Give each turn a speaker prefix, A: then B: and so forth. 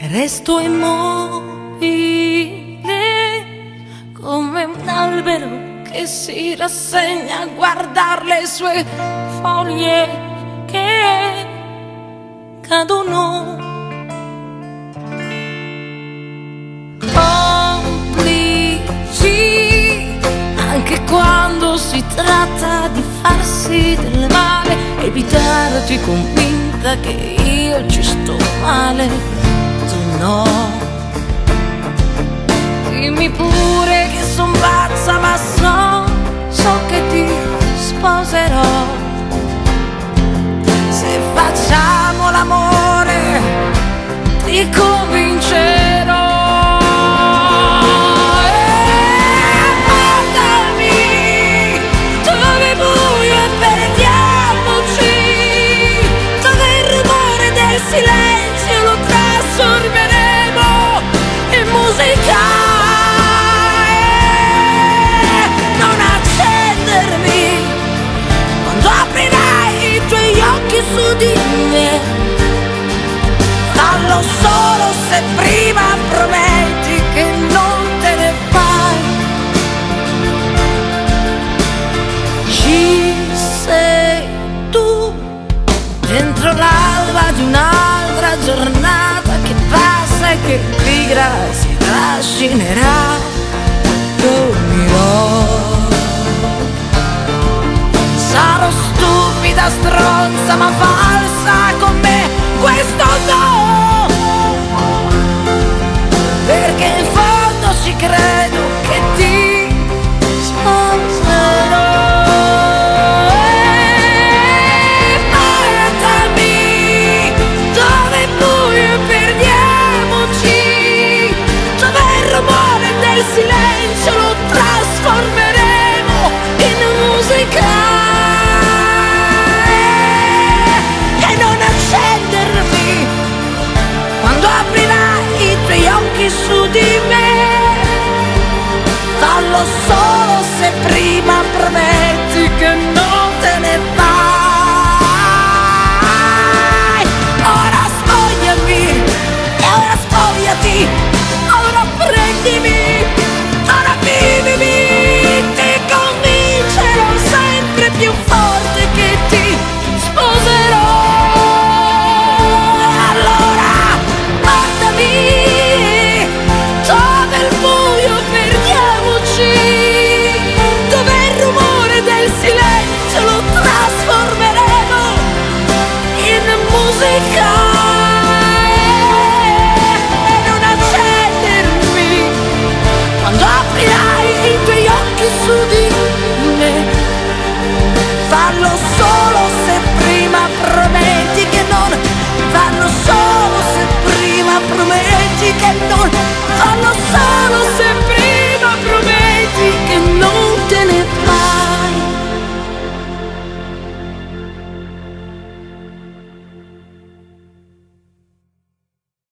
A: resto immobile come un albero che si rassegna a guardare le sue foglie che cadono. Complici anche quando si tratta di farsi del male, evitarti convinta che io ci sto male, tu no. Dimmi pure che son pazza, ma so che ti sposerò. Se facciamo l'amore ti convincerò. Portami dove buio e perdiamoci, dove il rumore del silenzio lo trasformeremo in musica. Non accendermi quando aprirai i tuoi occhi su di me. Fallo solo se prima prometti che non te ne vai. Ci sei tu, dentro l'alba di un'altra giornata che passa e che pigra si trascinerà. Dormirò. Sarò stupida, stronza, ma falsa con me, questo no, perché in fondo ci credo